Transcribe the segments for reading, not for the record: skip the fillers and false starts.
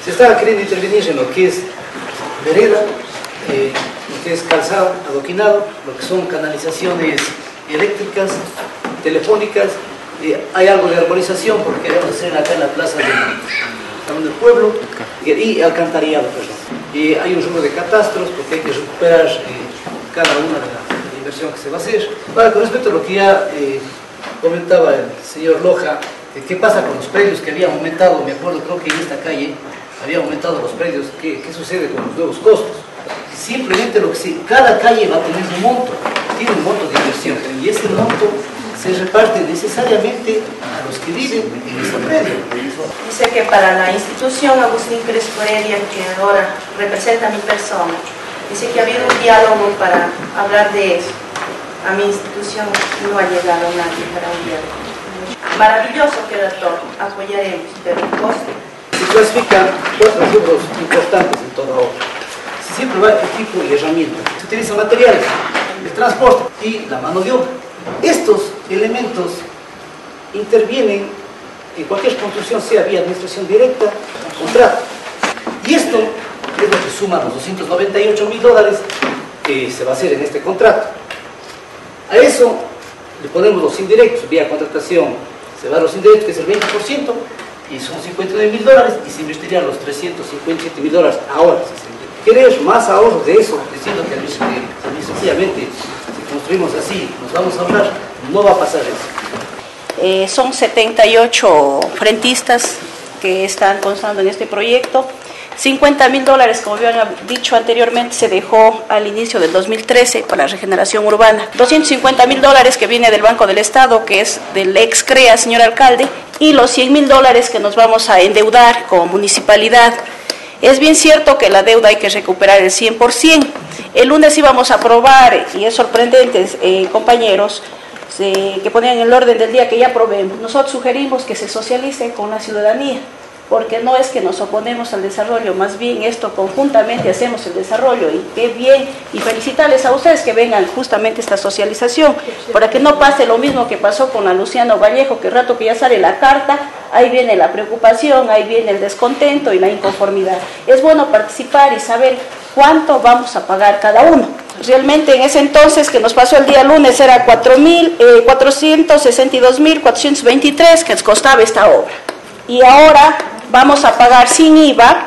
Se está queriendo intervenir en lo que es vereda, lo que es calzado, adoquinado, lo que son canalizaciones eléctricas, telefónicas, hay algo de arborización porque queremos hacer acá en la plaza del pueblo y alcantarillado, perdón. Hay un rubro de catastros porque hay que recuperar cada una de la inversión que se va a hacer. Ahora, con respecto a lo que ya comentaba el señor Loja, ¿qué pasa con los predios que habían aumentado? Me acuerdo, creo que en esta calle habían aumentado los predios. ¿Qué sucede con los nuevos costos? Simplemente cada calle va a tener un monto, tiene un monto de inversión, y ese monto se reparte necesariamente a los que viven en ese predio. Dice que para la institución Agustín Crespo Heredia, que ahora representa a mi persona, dice que ha habido un diálogo para hablar de eso. A mi institución no ha llegado nadie para un diálogo. Maravilloso queda todo, apoyaremos, pero el coste. Se clasifican 4 rubros importantes en toda obra. Siempre va equipo y herramienta. Se utiliza materiales, el transporte y la mano de obra. Estos elementos intervienen en cualquier construcción, sea vía administración directa o contrato. Y esto es lo que suma los $298.000 que se va a hacer en este contrato. A eso le ponemos los indirectos, vía contratación se va a los indirectos, que es el 20%, y son $59.000, y se invertirían los $357.000 ahora. Si se quiere más ahorro de eso, diciendo que administrativamente, si construimos así, nos vamos a ahorrar, no va a pasar eso. Son 78 frentistas que están constando en este proyecto. $50.000, como habían dicho anteriormente, se dejó al inicio del 2013 para la regeneración urbana. $250.000 que viene del Banco del Estado, que es del ex CREA, señor alcalde, y los $100.000 que nos vamos a endeudar como municipalidad. Es bien cierto que la deuda hay que recuperar el 100%. El lunes íbamos a aprobar, y es sorprendente, compañeros, que ponían en el orden del día que ya aprobemos. Nosotros sugerimos que se socialice con la ciudadanía, porque no es que nos oponemos al desarrollo, más bien esto conjuntamente hacemos el desarrollo, y qué bien, y felicitarles a ustedes que vengan justamente esta socialización, para que no pase lo mismo que pasó con la Luciano Vallejo, que rato que ya sale la carta, ahí viene la preocupación, ahí viene el descontento y la inconformidad. Es bueno participar y saber cuánto vamos a pagar cada uno. Realmente en ese entonces que nos pasó el día lunes era 462.423 que nos costaba esta obra. Y ahora vamos a pagar sin IVA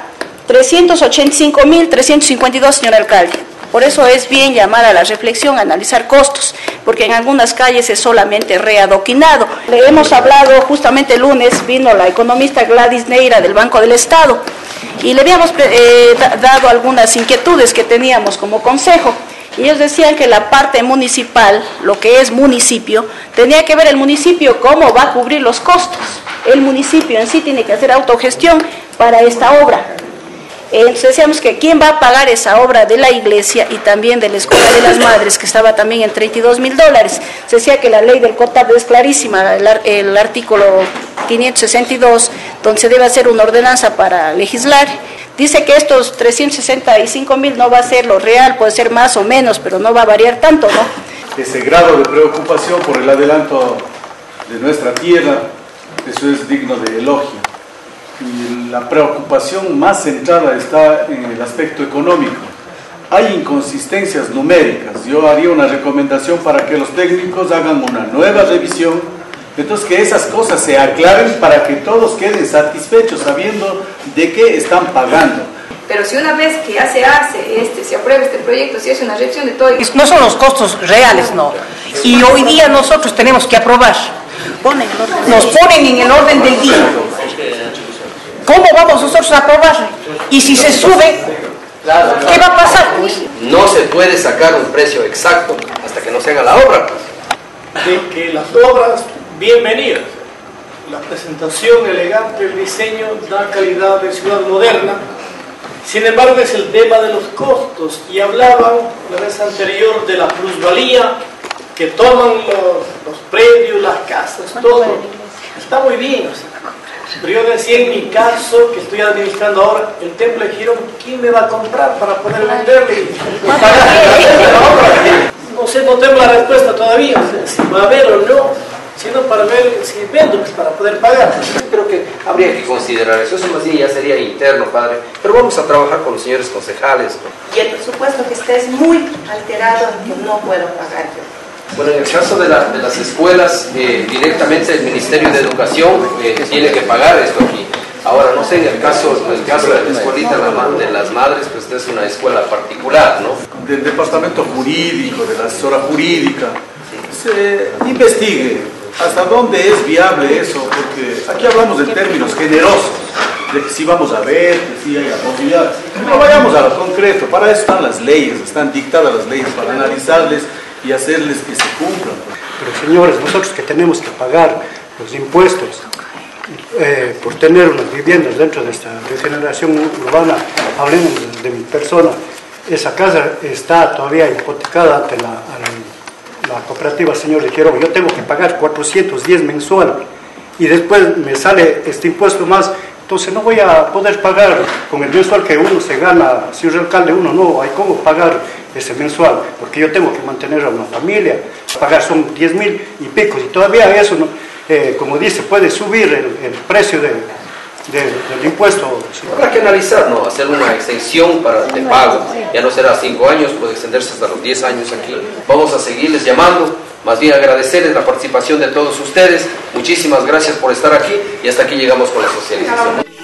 385.352, señor alcalde. Por eso es bien llamar a la reflexión, analizar costos, porque en algunas calles es solamente readoquinado. Le hemos hablado justamente el lunes, vino la economista Gladys Neira del Banco del Estado, y le habíamos dado algunas inquietudes que teníamos como consejo. Y ellos decían que la parte municipal, lo que es municipio, tenía que ver el municipio cómo va a cubrir los costos. El municipio en sí tiene que hacer autogestión para esta obra. Entonces decíamos que quién va a pagar esa obra de la iglesia y también de la Escuela de las Madres, que estaba también en $32.000. Se decía que la ley del COTAP es clarísima, el artículo 562, donde se debe hacer una ordenanza para legislar. Dice que estos 365.000 no va a ser lo real, puede ser más o menos, pero no va a variar tanto, ¿no? Ese grado de preocupación por el adelanto de nuestra tierra, eso es digno de elogio. Y la preocupación más centrada está en el aspecto económico. Hay inconsistencias numéricas. Yo haría una recomendación para que los técnicos hagan una nueva revisión, entonces que esas cosas se aclaren para que todos queden satisfechos sabiendo de qué están pagando. Pero si una vez que ya se hace, se aprueba este proyecto, se hace una revisión de todo. No son los costos reales, no. Y hoy día nosotros tenemos que aprobar. Nos ponen en el orden del día. ¿Cómo vamos nosotros a aprobar? Y si se sube, ¿qué va a pasar? No se puede sacar un precio exacto hasta que no se haga la obra. De que las obras, bienvenidas. La presentación elegante, el diseño da calidad de ciudad moderna. Sin embargo, es el tema de los costos. Y hablaban la vez anterior de la plusvalía que toman los predios, las casas, todo. Está muy bien. Pero yo decía en mi caso, que estoy administrando ahora, el templo de Girón, ¿quién me va a comprar para poder venderle y pagar la obra? No sé, no tengo la respuesta todavía, si va a haber o no. sino para ver si vendo, pues, para poder pagar. Creo que habría que considerar eso. Eso más bien ya sería interno, padre. Pero vamos a trabajar con los señores concejales. Y el presupuesto que esté es muy alterado, que no puedo pagar yo. Bueno, en el caso de las escuelas, directamente el Ministerio de Educación tiene que pagar esto aquí. Ahora, no sé, en el caso de la escuelita de las madres, pues esta es una escuela particular, ¿no? Del departamento jurídico, de la asesora jurídica, se investigue hasta dónde es viable eso, porque aquí hablamos de términos generosos, de que sí vamos a ver, que sí hay la posibilidad. No vayamos a lo concreto, para eso están las leyes, están dictadas las leyes, para analizarles y hacerles que se cumplan. Pero señores, nosotros que tenemos que pagar los impuestos por tener unas viviendas dentro de esta regeneración urbana, hablemos de mi persona, esa casa está todavía hipotecada ante la cooperativa Señor de Quiroga. Yo tengo que pagar 410 mensual y después me sale este impuesto más, entonces no voy a poder pagar con el mensual que uno se gana, señor alcalde, uno no hay cómo pagar ese mensual, porque yo tengo que mantener a una familia, pagar son 10.000 y pico, y todavía eso, no, como dice, puede subir el precio del impuesto. Habrá que analizar, ¿no? Hacer una extensión de pago, ya no será 5 años, puede extenderse hasta los 10 años aquí. Vamos a seguirles llamando, más bien agradecerles la participación de todos ustedes, muchísimas gracias por estar aquí y hasta aquí llegamos con la socialización.